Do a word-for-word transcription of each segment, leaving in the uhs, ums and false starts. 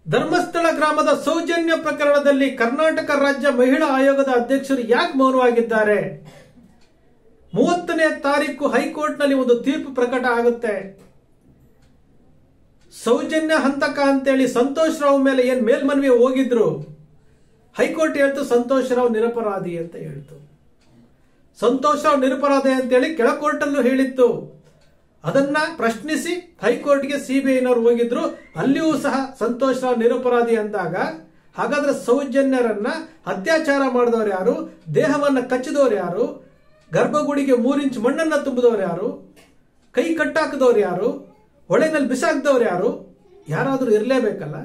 ಧರ್ಮಸ್ಥಳ ಗ್ರಾಮದ ಸೌಜನ್ಯ ಪ್ರಕರಣದಲ್ಲಿ ಕರ್ನಾಟಕ ರಾಜ್ಯ ಮಹಿಳಾ ಆಯೋಗದ ಅಧ್ಯಕ್ಷರು ಯಾಕೆ ಮೌನವಾಗಿದ್ದಾರೆ? ಮೂವತ್ತನೇ ತಾರೀಕು ಹೈಕೋರ್ಟ್ನಲ್ಲಿ ಒಂದು ತೀರ್ಪು ಪ್ರಕಟ ಆಗುತ್ತೆ. ಸೌಜನ್ಯ ಹಂತಕ ಅಂತೇಳಿ ಸಂತೋಷ್ ರಾವ್ ಮೇಲೆ ಏನ್ ಮೇಲ್ಮನವಿ ಹೋಗಿದ್ರು, ಹೈಕೋರ್ಟ್ ಹೇಳ್ತು ಸಂತೋಷ್ ರಾವ್ ನಿರಪರಾಧಿ ಅಂತ ಹೇಳ್ತು. ಸಂತೋಷ್ ರಾವ್ ನಿರಪರಾಧಿ ಅಂತೇಳಿ ಕೆಳಕೋರ್ಟ್ ಅಲ್ಲೂ ಹೇಳಿತ್ತು. ಅದನ್ನ ಪ್ರಶ್ನಿಸಿ ಹೈಕೋರ್ಟ್ಗೆ ಸಿಬಿಐನವರು ಹೋಗಿದ್ರು. ಅಲ್ಲಿಯೂ ಸಹ ಸಂತೋಷ್ ರಾವ್ ನಿರಪರಾಧಿ ಅಂದಾಗ ಹಾಗಾದ್ರೆ ಸೌಜನ್ಯರನ್ನ ಅತ್ಯಾಚಾರ ಮಾಡಿದವರು ಯಾರು? ದೇಹವನ್ನ ಕಚ್ಚಿದವರು ಯಾರು? ಗರ್ಭಗುಡಿಗೆ ಮೂರು ಇಂಚ್ ಮಣ್ಣನ್ನ ತುಂಬಿದವರು ಯಾರು? ಕೈ ಕಟ್ಟಾಕದವ್ರು ಯಾರು? ಹೊಳೆನಲ್ಲಿ ಬಿಸಾಕ್ದವ್ರು ಯಾರು? ಯಾರಾದ್ರೂ ಇರಲೇಬೇಕಲ್ಲ.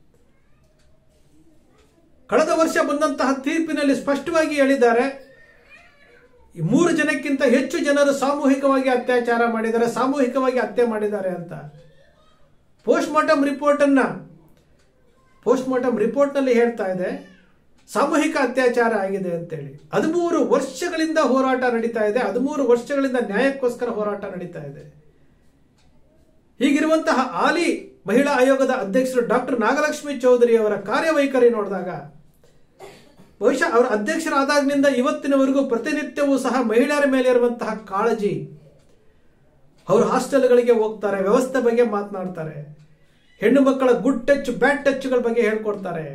ಕಳೆದ ವರ್ಷ ಬಂದಂತಹ ತೀರ್ಪಿನಲ್ಲಿ ಸ್ಪಷ್ಟವಾಗಿ ಹೇಳಿದ್ದಾರೆ, ಮೂರು ಜನಕ್ಕಿಂತ ಹೆಚ್ಚು ಜನರು ಸಾಮೂಹಿಕವಾಗಿ ಅತ್ಯಾಚಾರ ಮಾಡಿದ್ದಾರೆ, ಸಾಮೂಹಿಕವಾಗಿ ಹತ್ಯೆ ಮಾಡಿದ್ದಾರೆ ಅಂತ. ಪೋಸ್ಟ್ ಮಾರ್ಟಮ್ ರಿಪೋರ್ಟ್ ಅನ್ನ ಪೋಸ್ಟ್ ಮಾರ್ಟಮ್ ರಿಪೋರ್ಟ್ ನಲ್ಲಿ ಹೇಳ್ತಾ ಇದೆ ಸಾಮೂಹಿಕ ಅತ್ಯಾಚಾರ ಆಗಿದೆ ಅಂತೇಳಿ. ಹದಿಮೂರು ವರ್ಷಗಳಿಂದ ಹೋರಾಟ ನಡೀತಾ ಇದೆ. ಹದಿಮೂರು ವರ್ಷಗಳಿಂದ ನ್ಯಾಯಕ್ಕೋಸ್ಕರ ಹೋರಾಟ ನಡೀತಾ ಇದೆ. ಹೀಗಿರುವಂತಹ ಹಾಲಿ ಮಹಿಳಾ ಆಯೋಗದ ಅಧ್ಯಕ್ಷರು ಡಾಕ್ಟರ್ ನಾಗಲಕ್ಷ್ಮಿ ಚೌಧರಿ ಅವರ ಕಾರ್ಯವೈಖರಿ ನೋಡಿದಾಗ ಬಹುಶಃ ಅವರ ಅಧ್ಯಕ್ಷರಾದಾಗಿನಿಂದ ಇವತ್ತಿನವರೆಗೂ ಪ್ರತಿನಿತ್ಯವೂ ಸಹ ಮಹಿಳೆಯರ ಮೇಲೆ ಇರುವಂತಹ ಕಾಳಜಿ, ಅವರು ಹಾಸ್ಟೆಲ್ಗಳಿಗೆ ಹೋಗ್ತಾರೆ, ವ್ಯವಸ್ಥೆ ಬಗ್ಗೆ ಮಾತನಾಡ್ತಾರೆ, ಹೆಣ್ಣು ಮಕ್ಕಳ ಗುಡ್ ಟಚ್ ಬ್ಯಾಡ್ ಟಚ್ಗಳ ಬಗ್ಗೆ ಹೇಳ್ಕೊಡ್ತಾರೆ,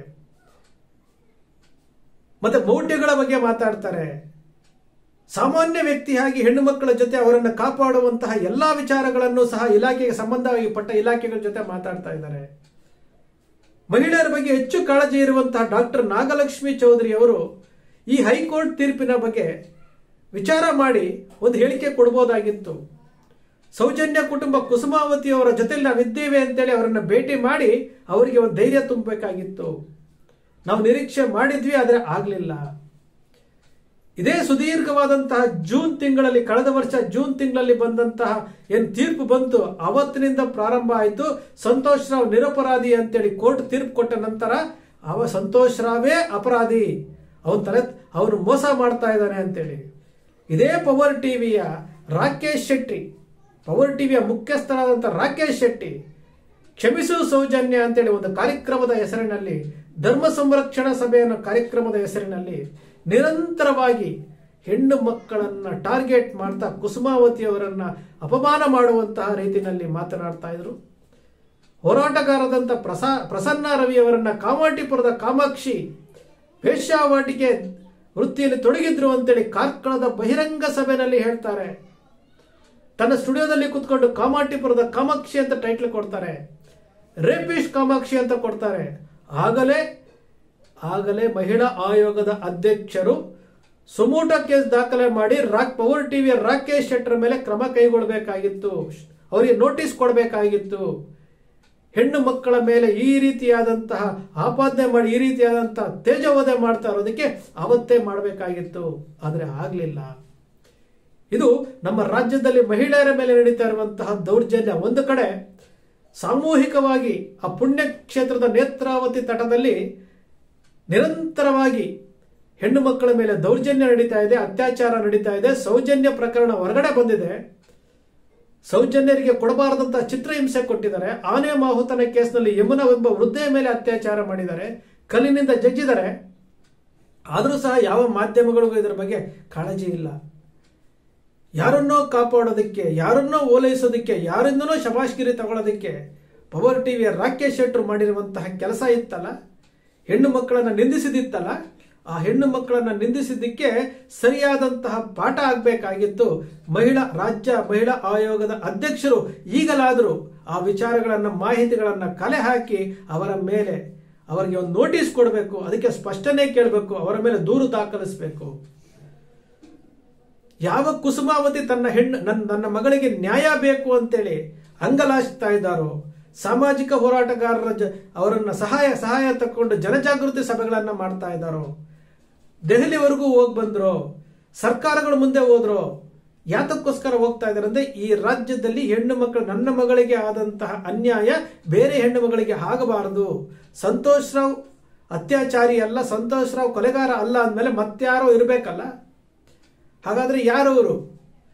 ಮತ್ತೆ ಮೌಢ್ಯಗಳ ಬಗ್ಗೆ ಮಾತಾಡ್ತಾರೆ. ಸಾಮಾನ್ಯ ವ್ಯಕ್ತಿಯಾಗಿ ಹೆಣ್ಣು ಮಕ್ಕಳ ಜೊತೆ ಅವರನ್ನು ಕಾಪಾಡುವಂತಹ ಎಲ್ಲಾ ವಿಚಾರಗಳನ್ನು ಸಹ ಇಲಾಖೆಗೆ ಸಂಬಂಧಪಟ್ಟ ಇಲಾಖೆಗಳ ಜೊತೆ ಮಾತಾಡ್ತಾ ಇದ್ದಾರೆ. ಮಹಿಳೆಯರ ಬಗ್ಗೆ ಹೆಚ್ಚು ಕಾಳಜಿ ಇರುವಂತಹ ಡಾಕ್ಟರ್ ನಾಗಲಕ್ಷ್ಮಿ ಚೌಧರಿ ಅವರು ಈ ಹೈಕೋರ್ಟ್ ತೀರ್ಪಿನ ಬಗ್ಗೆ ವಿಚಾರ ಮಾಡಿ ಒಂದು ಹೇಳಿಕೆ ಕೊಡಬಹುದಾಗಿತ್ತು. ಸೌಜನ್ಯ ಕುಟುಂಬ ಕುಸುಮಾವತಿ ಅವರ ಜೊತೆಲಿ ನಾವಿದ್ದೇವೆ ಅಂತೇಳಿ ಅವರನ್ನ ಭೇಟಿ ಮಾಡಿ ಅವರಿಗೆ ಒಂದು ಧೈರ್ಯ ತುಂಬಬೇಕಾಗಿತ್ತು. ನಾವು ನಿರೀಕ್ಷೆ ಮಾಡಿದ್ವಿ, ಆದರೆ ಆಗ್ಲಿಲ್ಲ. ಇದೇ ಸುದೀರ್ಘವಾದಂತಹ ಜೂನ್ ತಿಂಗಳಲ್ಲಿ, ಕಳೆದ ವರ್ಷ ಜೂನ್ ತಿಂಗಳಲ್ಲಿ ಬಂದಂತಹ ಏನ್ ತೀರ್ಪು ಬಂತು, ಅವತ್ತಿನಿಂದ ಪ್ರಾರಂಭ ಆಯಿತು ಸಂತೋಷ್ ರಾವ್ ನಿರಪರಾಧಿ ಅಂತೇಳಿ ಕೋರ್ಟ್ ತೀರ್ಪು ಕೊಟ್ಟ ನಂತರ ಅವ ಸಂತೋಷ್ ರಾವೇ ಅಪರಾಧಿ, ಅವನ ತಲೆ ಅವನು ಮೋಸ ಮಾಡ್ತಾ ಇದ್ದಾನೆ ಅಂತೇಳಿ ಇದೇ ಪವರ್ ಟಿವಿಯ ರಾಕೇಶ್ ಶೆಟ್ಟಿ, ಪವರ್ ಟಿವಿಯ ಮುಖ್ಯಸ್ಥರಾದಂಥ ರಾಕೇಶ್ ಶೆಟ್ಟಿ ಕ್ಷಮಿಸು ಸೌಜನ್ಯ ಅಂತೇಳಿ ಒಂದು ಕಾರ್ಯಕ್ರಮದ ಹೆಸರಿನಲ್ಲಿ, ಧರ್ಮ ಸಂರಕ್ಷಣಾ ಸಭೆ ಅನ್ನೋ ಕಾರ್ಯಕ್ರಮದ ಹೆಸರಿನಲ್ಲಿ ನಿರಂತರವಾಗಿ ಹೆಣ್ಣು ಮಕ್ಕಳನ್ನ ಟಾರ್ಗೆಟ್ ಮಾಡ್ತಾ ಕುಸುಮಾವತಿ ಅವರನ್ನ ಅಪಮಾನ ಮಾಡುವಂತಹ ರೀತಿಯಲ್ಲಿ ಮಾತನಾಡ್ತಾ ಇದ್ರು. ಹೋರಾಟಗಾರದಂತ ಪ್ರಸಾ ಪ್ರಸನ್ನ ರವಿ ಅವರನ್ನ ಕಾಮಾಟಿಪುರದ ಕಾಮಾಕ್ಷಿ ವೇಶ್ಯಾವಾಟಿಕೆ ವೃತ್ತಿಯಲ್ಲಿ ತೊಡಗಿದ್ರು ಅಂತೇಳಿ ಕಾರ್ಕಳದ ಬಹಿರಂಗ ಸಭೆಯಲ್ಲಿ ಹೇಳ್ತಾರೆ. ತನ್ನ ಸ್ಟುಡಿಯೋದಲ್ಲಿ ಕುತ್ಕೊಂಡು ಕಾಮಾಟಿಪುರದ ಕಾಮಾಕ್ಷಿ ಅಂತ ಟೈಟ್ಲ್ ಕೊಡ್ತಾರೆ, ರೇಪಿಸ್ಟ್ ಕಾಮಾಕ್ಷಿ ಅಂತ ಕೊಡ್ತಾರೆ. ಆಗಲೇ ಆಗಲೇ ಮಹಿಳಾ ಆಯೋಗದ ಅಧ್ಯಕ್ಷರು ಸುಮೋಟೋ ಕೇಸ್ ದಾಖಲೆ ಮಾಡಿ ರಾಕ್ ಪವರ್ ಟಿವಿಯ ರಾಕೇಶ್ ಶೆಟ್ಟರ್ ಮೇಲೆ ಕ್ರಮ ಕೈಗೊಳ್ಳಬೇಕಾಗಿತ್ತು, ಅವರಿಗೆ ನೋಟಿಸ್ ಕೊಡಬೇಕಾಗಿತ್ತು. ಹೆಣ್ಣು ಮಕ್ಕಳ ಮೇಲೆ ಈ ರೀತಿಯಾದಂತಹ ಆಪಾದನೆ ಮಾಡಿ ಈ ರೀತಿಯಾದಂತಹ ತೇಜೋವಧೆ ಮಾಡ್ತಾ ಇರೋದಕ್ಕೆ ಅವತ್ತೇ ಮಾಡಬೇಕಾಗಿತ್ತು, ಆದರೆ ಆಗಲಿಲ್ಲ. ಇದು ನಮ್ಮ ರಾಜ್ಯದಲ್ಲಿ ಮಹಿಳೆಯರ ಮೇಲೆ ನಡೀತಾ ಇರುವಂತಹ ದೌರ್ಜನ್ಯ. ಒಂದು ಕಡೆ ಸಾಮೂಹಿಕವಾಗಿ ಆ ಪುಣ್ಯ ಕ್ಷೇತ್ರದ ನೇತ್ರಾವತಿ ತಟದಲ್ಲಿ ನಿರಂತರವಾಗಿ ಹೆಣ್ಣು ಮಕ್ಕಳ ಮೇಲೆ ದೌರ್ಜನ್ಯ ನಡೀತಾ ಇದೆ, ಅತ್ಯಾಚಾರ ನಡೀತಾ ಇದೆ. ಸೌಜನ್ಯ ಪ್ರಕರಣ ಹೊರಗಡೆ ಬಂದಿದೆ. ಸೌಜನ್ಯರಿಗೆ ಕೊಡಬಾರದಂತಹ ಚಿತ್ರಹಿಂಸೆ ಕೊಟ್ಟಿದ್ದಾರೆ. ಆನೆ ಮಾಹುತನ ಕೇಸ್ನಲ್ಲಿ ಯಮುನಾ ಎಂಬ ವೃದ್ಧೆಯ ಮೇಲೆ ಅತ್ಯಾಚಾರ ಮಾಡಿದ್ದಾರೆ, ಕಲ್ಲಿನಿಂದ ಜಜ್ಜಿದ್ದಾರೆ. ಆದರೂ ಸಹ ಯಾವ ಮಾಧ್ಯಮಗಳಿಗೂ ಇದರ ಬಗ್ಗೆ ಕಾಳಜಿ ಇಲ್ಲ. ಯಾರನ್ನೋ ಕಾಪಾಡೋದಕ್ಕೆ, ಯಾರನ್ನೋ ಓಲೈಸೋದಕ್ಕೆ, ಯಾರಿಂದನೋ ಶಬಾಷ್ಗಿರಿ ತಗೊಳ್ಳೋದಕ್ಕೆ ಪವರ್ ಟಿವಿಯ ರಾಕೇಶ್ ಶೆಟ್ಟರ್ ಮಾಡಿರುವಂತಹ ಕೆಲಸ ಇತ್ತಲ್ಲ, ಹೆಣ್ಣು ಮಕ್ಕಳನ್ನ ನಿಂದಿಸಿದಿತ್ತಲ್ಲ, ಆ ಹೆಣ್ಣು ಮಕ್ಕಳನ್ನ ನಿಂದಿಸಿದ್ದಕ್ಕೆ ಸರಿಯಾದಂತಹ ಪಾಠ ಆಗಬೇಕಾಗಿತ್ತು. ಮಹಿಳಾ ರಾಜ್ಯ ಮಹಿಳಾ ಆಯೋಗದ ಅಧ್ಯಕ್ಷರು ಈಗಲಾದರೂ ಆ ವಿಚಾರಗಳನ್ನ, ಮಾಹಿತಿಗಳನ್ನ ಕಲೆ ಹಾಕಿ ಅವರ ಮೇಲೆ ಅವರಿಗೆ ಒಂದು ನೋಟಿಸ್ ಕೊಡಬೇಕು, ಅದಕ್ಕೆ ಸ್ಪಷ್ಟನೆ ಕೇಳಬೇಕು, ಅವರ ಮೇಲೆ ದೂರು ದಾಖಲಿಸಬೇಕು. ಯಾವ ಕುಸುಮಾವತಿ ತನ್ನ ಹೆಣ್ಣು ನನ್ನ ನನ್ನ ಮಗಳಿಗೆ ನ್ಯಾಯ ಬೇಕು ಅಂತೇಳಿ ಅಂಗಲಾಚ್ತಾ ಇದ್ದಾರೋ, ಸಾಮಾಜಿಕ ಹೋರಾಟಗಾರರ ಅವರನ್ನ ಸಹಾಯ ಸಹಾಯ ತಕ್ಕೊಂಡು ಜನಜಾಗೃತಿ ಸಭೆಗಳನ್ನ ಮಾಡ್ತಾ ಇದ್ದಾರೋ, ದೆಹಲಿವರೆಗೂ ಹೋಗಿ ಬಂದ್ರು, ಸರ್ಕಾರಗಳ ಮುಂದೆ ಹೋದ್ರು, ಯಾತಕ್ಕೋಸ್ಕರ ಹೋಗ್ತಾ ಇದ್ದಾರೆ ಅಂದ್ರೆ ಈ ರಾಜ್ಯದಲ್ಲಿ ಹೆಣ್ಣು ಮಕ್ಕಳು, ನನ್ನ ಮಗಳಿಗೆ ಆದಂತಹ ಅನ್ಯಾಯ ಬೇರೆ ಹೆಣ್ಣು ಮಗಳಿಗೆ ಆಗಬಾರದು. ಸಂತೋಷ್ ರಾವ್ ಅತ್ಯಾಚಾರಿ ಅಲ್ಲ, ಸಂತೋಷ್ ರಾವ್ ಕೊಲೆಗಾರ ಅಲ್ಲ ಅಂದಮೇಲೆ ಮತ್ತಾರೋ ಇರಬೇಕಲ್ಲ. ಹಾಗಾದ್ರೆ ಯಾರವರು?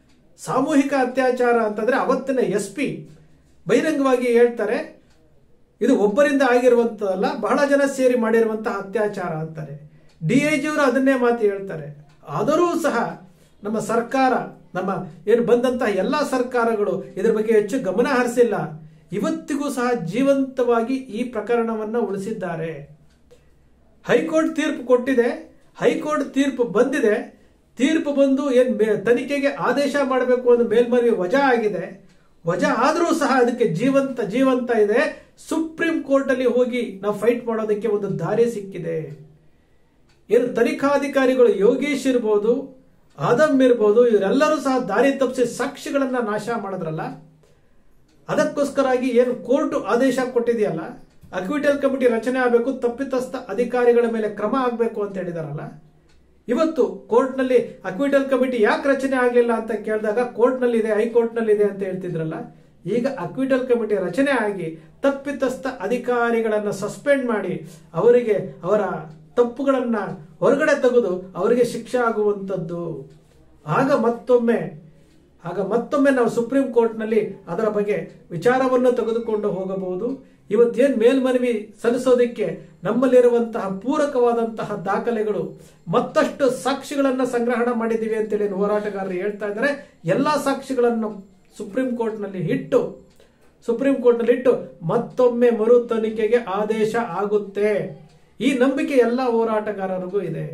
ಸಾಮೂಹಿಕ ಅತ್ಯಾಚಾರ ಅಂತಂದ್ರೆ ಅವತ್ತಿನ ಎಸ್ ಪಿ ಬಹಿರಂಗವಾಗಿ ಹೇಳ್ತಾರೆ, ಇದು ಒಬ್ಬರಿಂದ ಆಗಿರುವಂತದಲ್ಲ, ಬಹಳ ಜನ ಸೇರಿ ಮಾಡಿರುವಂತಹ ಅತ್ಯಾಚಾರ ಅಂತಾರೆ. ಡಿ ಐ ಜಿಯವರು ಅದನ್ನೇ ಮಾತು ಹೇಳ್ತಾರೆ. ಆದರೂ ಸಹ ನಮ್ಮ ಸರ್ಕಾರ, ನಮ್ಮ ಏನು ಬಂದಂತಹ ಎಲ್ಲಾ ಸರ್ಕಾರಗಳು ಇದರ ಬಗ್ಗೆ ಹೆಚ್ಚು ಗಮನ ಹರಿಸಿಲ್ಲ. ಇವತ್ತಿಗೂ ಸಹ ಜೀವಂತವಾಗಿ ಈ ಪ್ರಕರಣವನ್ನ ಉಳಿಸಿದ್ದಾರೆ. ಹೈಕೋರ್ಟ್ ತೀರ್ಪು ಕೊಟ್ಟಿದೆ, ಹೈಕೋರ್ಟ್ ತೀರ್ಪು ಬಂದಿದೆ. ತೀರ್ಪು ಬಂದು ಏನ್ ತನಿಖೆಗೆ ಆದೇಶ ಮಾಡಬೇಕು ಅಂತ ಮೇಲ್ಮನವಿ ವಜಾ ಆಗಿದೆ. ವಜಾ ಆದರೂ ಸಹ ಅದಕ್ಕೆ ಜೀವಂತ ಜೀವಂತ ಇದೆ. ಸುಪ್ರೀಂ ಕೋರ್ಟ್ ಅಲ್ಲಿ ಹೋಗಿ ನಾವು ಫೈಟ್ ಮಾಡೋದಕ್ಕೆ ಒಂದು ದಾರಿ ಸಿಕ್ಕಿದೆ. ಏನು ತನಿಖಾಧಿಕಾರಿಗಳು ಯೋಗೇಶ್ ಇರ್ಬೋದು, ಆದಮ್ ಇರ್ಬೋದು, ಇವರೆಲ್ಲರೂ ಸಹ ದಾರಿ ತಪ್ಪಿಸಿ ಸಾಕ್ಷಿಗಳನ್ನ ನಾಶ ಮಾಡಿದ್ರಲ್ಲ, ಅದಕ್ಕೋಸ್ಕರಾಗಿ ಏನು ಕೋರ್ಟ್ ಆದೇಶ ಕೊಟ್ಟಿದೆಯಲ್ಲ, ಅಕ್ವಿಟಲ್ ಕಮಿಟಿ ರಚನೆ ಆಗಬೇಕು, ತಪ್ಪಿತಸ್ಥ ಅಧಿಕಾರಿಗಳ ಮೇಲೆ ಕ್ರಮ ಆಗಬೇಕು ಅಂತ ಹೇಳಿದಾರಲ್ಲ. ಇವತ್ತು ಕೋರ್ಟ್ ನಲ್ಲಿ ಅಕ್ವಿಟಲ್ ಕಮಿಟಿ ಯಾಕೆ ರಚನೆ ಆಗಲಿಲ್ಲ ಅಂತ ಕೇಳಿದಾಗ ಕೋರ್ಟ್ ನಲ್ಲಿ ಇದೆ, ಹೈಕೋರ್ಟ್ ನಲ್ಲಿ ಇದೆ ಅಂತ ಹೇಳ್ತಿದ್ರಲ್ಲ. ಈಗ ಅಕ್ವಿಟಲ್ ಕಮಿಟಿ ರಚನೆ ಆಗಿ ತಪ್ಪಿತಸ್ಥ ಅಧಿಕಾರಿಗಳನ್ನ ಸಸ್ಪೆಂಡ್ ಮಾಡಿ ಅವರಿಗೆ ಅವರ ತಪ್ಪುಗಳನ್ನ ಹೊರಗಡೆ ತೆಗೆದು ಅವರಿಗೆ ಶಿಕ್ಷೆ ಆಗುವಂತದ್ದು. ಆಗ ಮತ್ತೊಮ್ಮೆ ಆಗ ಮತ್ತೊಮ್ಮೆ ನಾವು ಸುಪ್ರೀಂ ಕೋರ್ಟ್ ನಲ್ಲಿ ಅದರ ಬಗ್ಗೆ ವಿಚಾರವನ್ನು ತೆಗೆದುಕೊಂಡು ಹೋಗಬಹುದು. ಇವತ್ತೇನ್ ಮೇಲ್ಮನವಿ ಸಲ್ಲಿಸೋದಕ್ಕೆ ನಮ್ಮಲ್ಲಿರುವಂತಹ ಪೂರಕವಾದಂತಹ ದಾಖಲೆಗಳು, ಮತ್ತಷ್ಟು ಸಾಕ್ಷಿಗಳನ್ನ ಸಂಗ್ರಹಣ ಮಾಡಿದ್ದೀವಿ ಅಂತೇಳಿ ಹೋರಾಟಗಾರರು ಹೇಳ್ತಾ ಇದ್ದಾರೆ. ಎಲ್ಲಾ ಸಾಕ್ಷಿಗಳನ್ನು ಸುಪ್ರೀಂ ಕೋರ್ಟ್ ನಲ್ಲಿ ಇಟ್ಟು ಸುಪ್ರೀಂ ಕೋರ್ಟ್ ನಲ್ಲಿ ಇಟ್ಟು ಮತ್ತೊಮ್ಮೆ ಮರು ತನಿಖೆಗೆ ಆದೇಶ ಆಗುತ್ತೆ. ಈ ನಂಬಿಕೆ ಎಲ್ಲ ಹೋರಾಟಗಾರರಿಗೂ ಇದೆ.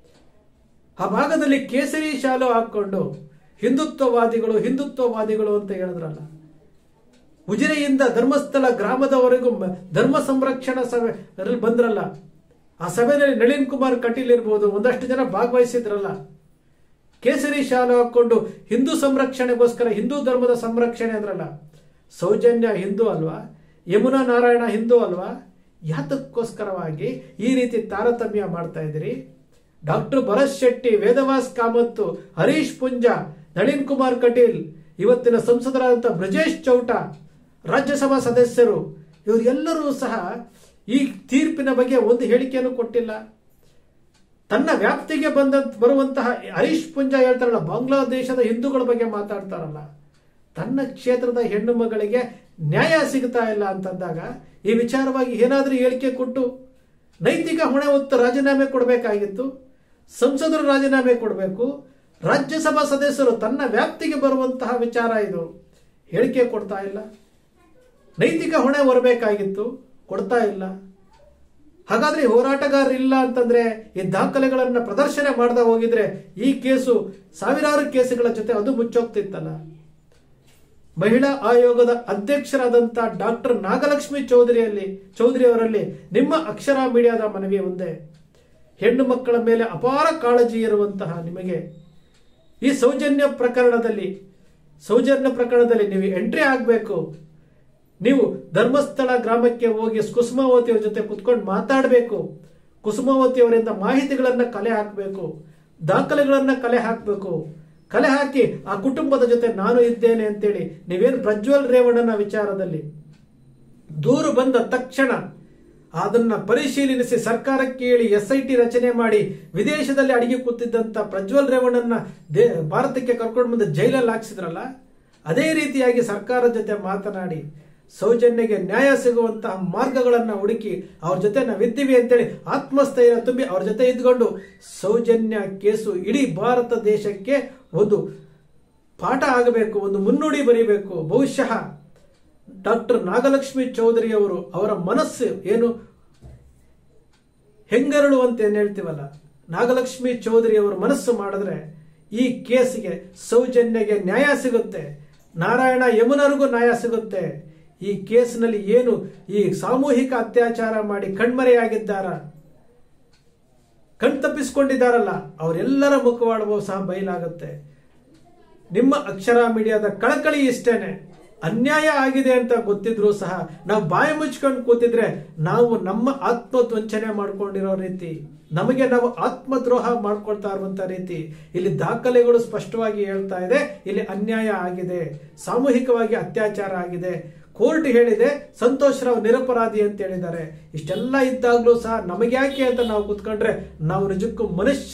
ಆ ಭಾಗದಲ್ಲಿ ಕೇಸರಿ ಶಾಲು ಹಾಕೊಂಡು ಹಿಂದುತ್ವವಾದಿಗಳು ಹಿಂದುತ್ವವಾದಿಗಳು ಅಂತ ಹೇಳಿದ್ರಲ್ಲ, ಉಜಿರೆಯಿಂದ ಧರ್ಮಸ್ಥಳ ಗ್ರಾಮದವರೆಗೂ ಧರ್ಮ ಸಂರಕ್ಷಣಾ ಸಭೆ ಬಂದ್ರಲ್ಲ, ಆ ಸಭೆಯಲ್ಲಿ ನಳಿನ್ ಕುಮಾರ್ ಕಟೀಲ್ ಇರ್ಬೋದು, ಒಂದಷ್ಟು ಜನ ಭಾಗವಹಿಸಿದ್ರಲ್ಲ. ಕೇಸರಿ ಶಾಲು ಹಾಕೊಂಡು ಹಿಂದೂ ಸಂರಕ್ಷಣೆಗೋಸ್ಕರ, ಹಿಂದೂ ಧರ್ಮದ ಸಂರಕ್ಷಣೆ ಅಂದ್ರಲ್ಲ. ಸೌಜನ್ಯ ಹಿಂದೂ ಅಲ್ವಾ? ಯಮುನಾ ನಾರಾಯಣ ಹಿಂದೂ ಅಲ್ವಾ? ಯಾತಕ್ಕೋಸ್ಕರವಾಗಿ ಈ ರೀತಿ ತಾರತಮ್ಯ ಮಾಡ್ತಾ ಇದ್ದೀರಿ? ಡಾಕ್ಟರ್ ಭರತ್ ಶೆಟ್ಟಿ, ವೇದವಾಸ್ ಕಾಮತ್ತು, ಹರೀಶ್ ಪುಂಜಾ, ನಳಿನ್ ಕುಮಾರ್ ಕಟೀಲ್, ಇವತ್ತಿನ ಸಂಸದರಾದಂತಹ ಬ್ರಜೇಶ್ ಚೌಟ, ರಾಜ್ಯಸಭಾ ಸದಸ್ಯರು, ಇವರೆಲ್ಲರೂ ಸಹ ಈ ತೀರ್ಪಿನ ಬಗ್ಗೆ ಒಂದು ಹೇಳಿಕೆಯನ್ನು ಕೊಟ್ಟಿಲ್ಲ. ತನ್ನ ವ್ಯಾಪ್ತಿಗೆ ಬಂದ ಬರುವಂತಹ ಹರೀಶ್ ಪುಂಜಾ ಹೇಳ್ತಾರಲ್ಲ, ಬಾಂಗ್ಲಾದೇಶದ ಹಿಂದೂಗಳ ಬಗ್ಗೆ ಮಾತಾಡ್ತಾರಲ್ಲ, ತನ್ನ ಕ್ಷೇತ್ರದ ಹೆಣ್ಣು ಮಗಳಿಗೆ ನ್ಯಾಯ ಸಿಗ್ತಾ ಇಲ್ಲ ಅಂತಂದಾಗ ಈ ವಿಚಾರವಾಗಿ ಏನಾದ್ರೂ ಹೇಳಿಕೆ ಕೊಟ್ಟು ನೈತಿಕ ಹೊಣೆ ಹೊತ್ತು ರಾಜೀನಾಮೆ ಕೊಡಬೇಕಾಗಿತ್ತು. ಸಂಸದರು ರಾಜೀನಾಮೆ ಕೊಡಬೇಕು. ರಾಜ್ಯಸಭಾ ಸದಸ್ಯರು ತನ್ನ ವ್ಯಾಪ್ತಿಗೆ ಬರುವಂತಹ ವಿಚಾರ ಇದು, ಹೇಳಿಕೆ ಕೊಡ್ತಾ ಇಲ್ಲ. ನೈತಿಕ ಹೊಣೆ ಹೊರಬೇಕಾಗಿತ್ತು, ಕೊಡ್ತಾ ಇಲ್ಲ. ಹಾಗಾದ್ರೆ ಹೋರಾಟಗಾರರು ಇಲ್ಲ ಅಂತಂದ್ರೆ ಈ ದಾಖಲೆಗಳನ್ನ ಪ್ರದರ್ಶನ ಮಾಡದ ಹೋಗಿದ್ರೆ ಈ ಕೇಸು ಸಾವಿರಾರು ಕೇಸುಗಳ ಜೊತೆ ಅದು ಮುಚ್ಚೋಗ್ತಿತ್ತಲ್ಲ. ಮಹಿಳಾ ಆಯೋಗದ ಅಧ್ಯಕ್ಷರಾದಂತಹ ಡಾಕ್ಟರ್ ನಾಗಲಕ್ಷ್ಮಿ ಚೌಧರಿಯಲ್ಲಿ ಚೌಧರಿ ಅವರಲ್ಲಿ ನಿಮ್ಮ ಅಕ್ಷರ ಮೀಡಿಯಾದ ಮನವಿ ಒಂದೇ. ಹೆಣ್ಣು ಮಕ್ಕಳ ಮೇಲೆ ಅಪಾರ ಕಾಳಜಿ ಇರುವಂತಹ ನಿಮಗೆ ಈ ಸೌಜನ್ಯ ಪ್ರಕರಣದಲ್ಲಿ ಸೌಜನ್ಯ ಪ್ರಕರಣದಲ್ಲಿ ನೀವು ಎಂಟ್ರಿ ಆಗಬೇಕು. ನೀವು ಧರ್ಮಸ್ಥಳ ಗ್ರಾಮಕ್ಕೆ ಹೋಗಿ ಕುಸುಮಾವತಿ ಅವರ ಜೊತೆ ಕುತ್ಕೊಂಡು ಮಾತಾಡಬೇಕು. ಕುಸುಮಾವತಿ ಅವರಿಂದ ಮಾಹಿತಿಗಳನ್ನ ಕಲೆ ಹಾಕಬೇಕು, ದಾಖಲೆಗಳನ್ನ ಕಲೆ ಹಾಕಬೇಕು. ಕಲೆ ಹಾಕಿ ಆ ಕುಟುಂಬದ ಜೊತೆ ನಾನು ಇದ್ದೇನೆ ಅಂತೇಳಿ ನೀವೇನು ಪ್ರಜ್ವಲ್ ರೇವಣ್ಣನ ವಿಚಾರದಲ್ಲಿ ದೂರು ಬಂದ ತಕ್ಷಣ ಅದನ್ನ ಪರಿಶೀಲಿಸಿ ಸರ್ಕಾರಕ್ಕೆ ಹೇಳಿ ಎಸ್ ಐ ಟಿ ರಚನೆ ಮಾಡಿ ವಿದೇಶದಲ್ಲಿ ಅಡಿಗೆ ಕೂತಿದ್ದಂತ ಪ್ರಜ್ವಲ್ ರೇವಣ್ಣನ ಭಾರತಕ್ಕೆ ಕರ್ಕೊಂಡು ಬಂದು ಜೈಲಲ್ಲಿ ಹಾಕ್ಸಿದ್ರಲ್ಲ, ಅದೇ ರೀತಿಯಾಗಿ ಸರ್ಕಾರದ ಜೊತೆ ಮಾತನಾಡಿ ಸೌಜನ್ಯಗೆ ನ್ಯಾಯ ಸಿಗುವಂತಹ ಮಾರ್ಗಗಳನ್ನ ಹುಡುಕಿ ಅವ್ರ ಜೊತೆ ನಾವಿದ್ದೀವಿ ಅಂತೇಳಿ ಆತ್ಮಸ್ಥೈರ್ಯ ತುಂಬಿ ಅವ್ರ ಜೊತೆ ಇದ್ಕೊಂಡು ಸೌಜನ್ಯ ಕೇಸು ಇಡೀ ಭಾರತ ದೇಶಕ್ಕೆ ಒಂದು ಪಾಠ ಆಗಬೇಕು, ಒಂದು ಮುನ್ನುಡಿ ಬರೀಬೇಕು. ಬಹುಶಃ ಡಾಕ್ಟರ್ ನಾಗಲಕ್ಷ್ಮಿ ಚೌಧರಿ ಅವರು ಅವರ ಮನಸ್ಸು ಏನು ಹೆಂಗರಳು ಅಂತ ಏನ್ ಹೇಳ್ತೀವಲ್ಲ, ನಾಗಲಕ್ಷ್ಮಿ ಚೌಧರಿ ಅವರು ಮನಸ್ಸು ಮಾಡಿದ್ರೆ ಈ ಕೇಸಿಗೆ ಸೌಜನ್ಯಗೆ ನ್ಯಾಯ ಸಿಗುತ್ತೆ, ನಾರಾಯಣ ಯಮುನರಿಗೂ ನ್ಯಾಯ ಸಿಗುತ್ತೆ. ಈ ಕೇಸಿನಲ್ಲಿ ಏನು ಈ ಸಾಮೂಹಿಕ ಅತ್ಯಾಚಾರ ಮಾಡಿ ಕಣ್ಮರೆಯಾಗಿದ್ದಾರ, ಕಣ್ತಪ್ಪಿಸಿಕೊಂಡಿದ್ದಾರಲ್ಲ, ಅವರೆಲ್ಲರ ಮುಖವಾಡವೂ ಸಹ ಬಯಲಾಗುತ್ತೆ. ನಿಮ್ಮ ಅಕ್ಷರ ಮೀಡಿಯಾದ ಕಳಕಳಿ ಇಷ್ಟೇನೆ. ಅನ್ಯಾಯ ಆಗಿದೆ ಅಂತ ಗೊತ್ತಿದ್ರು ಸಹ ನಾವು ಬಾಯಿ ಮುಚ್ಕೊಂಡು ಕೂತಿದ್ರೆ ನಾವು ನಮ್ಮ ಆತ್ಮವಂಚನೆ ಮಾಡ್ಕೊಂಡಿರೋ ರೀತಿ, ನಮಗೆ ನಾವು ಆತ್ಮದ್ರೋಹ ಮಾಡ್ಕೊಳ್ತಾ ಇರುವಂತ ರೀತಿ ಇಲ್ಲಿ ದಾಖಲೆಗಳು ಸ್ಪಷ್ಟವಾಗಿ ಹೇಳ್ತಾ ಇದೆ. ಇಲ್ಲಿ ಅನ್ಯಾಯ ಆಗಿದೆ, ಸಾಮೂಹಿಕವಾಗಿ ಅತ್ಯಾಚಾರ ಆಗಿದೆ. ಕೋರ್ಟ್ ಹೇಳಿದೆ ಸಂತೋಷ್ ರಾವ್ ನಿರಪರಾಧಿ ಅಂತ ಹೇಳಿದ್ದಾರೆ. ಇಷ್ಟೆಲ್ಲ ಇದ್ದಾಗ್ಲೂ ಸಹ ನಮಗೆ ಯಾಕೆ ಅಂತ ನಾವು ಕೂತ್ಕೊಂಡ್ರೆ ನಾವು ನಿಜಕ್ಕೂ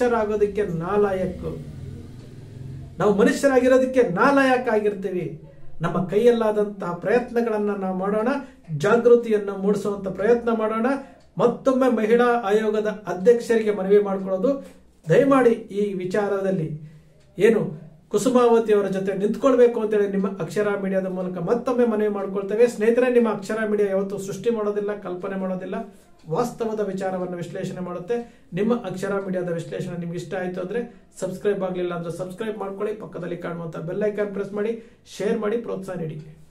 ಮನುಷ್ಯರಾಗೋದಕ್ಕೆ ನಾಲಾಯಕ್ಕು ನಾವು ಮನುಷ್ಯರಾಗಿರೋದಕ್ಕೆ ನಾಲಾಯಕ್ ಆಗಿರ್ತೀವಿ. ನಮ್ಮ ಕೈಯಲ್ಲಾದಂತಹ ಪ್ರಯತ್ನಗಳನ್ನು ನಾವು ಮಾಡೋಣ, ಜಾಗೃತಿಯನ್ನು ಮೂಡಿಸುವಂತ ಪ್ರಯತ್ನ ಮಾಡೋಣ. ಮತ್ತೊಮ್ಮೆ ಮಹಿಳಾ ಆಯೋಗದ ಅಧ್ಯಕ್ಷರಿಗೆ ಮನವಿ ಮಾಡಿಕೊಳ್ಳೋದು, ದಯಮಾಡಿ ಈ ವಿಚಾರದಲ್ಲಿ ಏನು ಕುಸುಮಾವತಿ ಅವರ ಜೊತೆ ನಿಂತ್ಕೊಳ್ಬೇಕು ಅಂತೇಳಿ ನಿಮ್ಮ ಅಕ್ಷರ ಮೀಡಿಯಾದ ಮೂಲಕ ಮತ್ತೊಮ್ಮೆ ಮನವಿ ಮಾಡ್ಕೊಳ್ತೇವೆ. ಸ್ನೇಹಿತರೆ, ನಿಮ್ಮ ಅಕ್ಷರ ಮೀಡಿಯಾ ಯಾವತ್ತೂ ಸೃಷ್ಟಿ ಮಾಡೋದಿಲ್ಲ, ಕಲ್ಪನೆ ಮಾಡೋದಿಲ್ಲ, ವಾಸ್ತವದ ವಿಚಾರವನ್ನು ವಿಶ್ಲೇಷಣೆ ಮಾಡುತ್ತೆ. ನಿಮ್ಮ ಅಕ್ಷರ ಮೀಡಿಯಾದ ವಿಶ್ಲೇಷಣೆ ನಿಮ್ಗೆ ಇಷ್ಟ ಆಯಿತು ಅಂದ್ರೆ ಸಬ್ಸ್ಕ್ರೈಬ್ ಆಗಲಿಲ್ಲ ಅಂದ್ರೆ ಸಬ್ಸ್ಕ್ರೈಬ್ ಮಾಡ್ಕೊಳ್ಳಿ, ಪಕ್ಕದಲ್ಲಿ ಕಾಣುವಂತ ಬೆಲ್ ಐಕಾನ್ ಪ್ರೆಸ್ ಮಾಡಿ, ಶೇರ್ ಮಾಡಿ, ಪ್ರೋತ್ಸಾಹ ನೀಡಿ.